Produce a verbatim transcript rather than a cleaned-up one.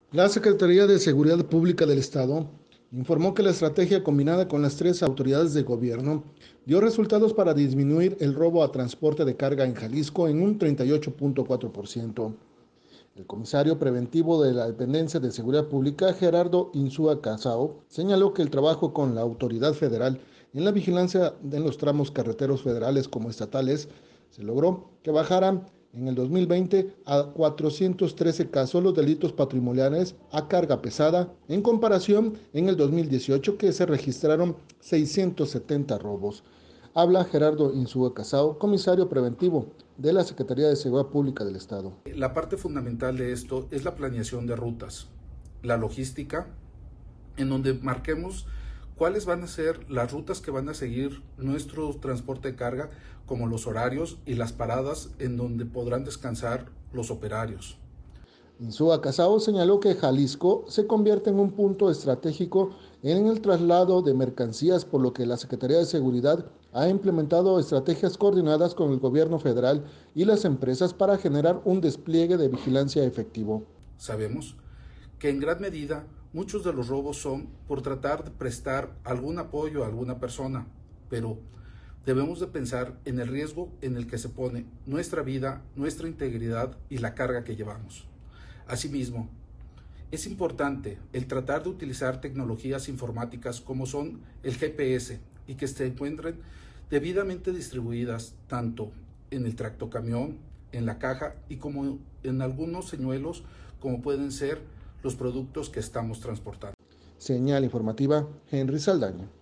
La Secretaría de Seguridad Pública del Estado informó que la estrategia combinada con las tres autoridades de gobierno dio resultados para disminuir el robo a transporte de carga en Jalisco en un treinta y ocho punto cuatro por ciento. El comisario preventivo de la Dependencia de Seguridad Pública, Gerardo Insúa Casao, señaló que el trabajo con la autoridad federal en la vigilancia en los tramos carreteros federales como estatales se logró que bajaran en el dos mil veinte a cuatrocientos trece casos los delitos patrimoniales a carga pesada, en comparación en el dos mil dieciocho que se registraron seiscientos setenta robos. Habla Gerardo Insúa Casao, comisario preventivo de la Secretaría de Seguridad Pública del Estado. La parte fundamental de esto es la planeación de rutas, la logística, en donde marquemos cuáles van a ser las rutas que van a seguir nuestro transporte de carga, como los horarios y las paradas en donde podrán descansar los operarios. Insúa Casao señaló que Jalisco se convierte en un punto estratégico en el traslado de mercancías, por lo que la Secretaría de Seguridad ha implementado estrategias coordinadas con el gobierno federal y las empresas para generar un despliegue de vigilancia efectivo. Sabemos que en gran medida muchos de los robos son por tratar de prestar algún apoyo a alguna persona, pero debemos de pensar en el riesgo en el que se pone nuestra vida, nuestra integridad y la carga que llevamos. Asimismo, es importante el tratar de utilizar tecnologías informáticas como son el G P S y que se encuentren debidamente distribuidas tanto en el tractocamión, en la caja y como en algunos señuelos como pueden ser los productos que estamos transportando. Señal informativa, Henry Saldaña.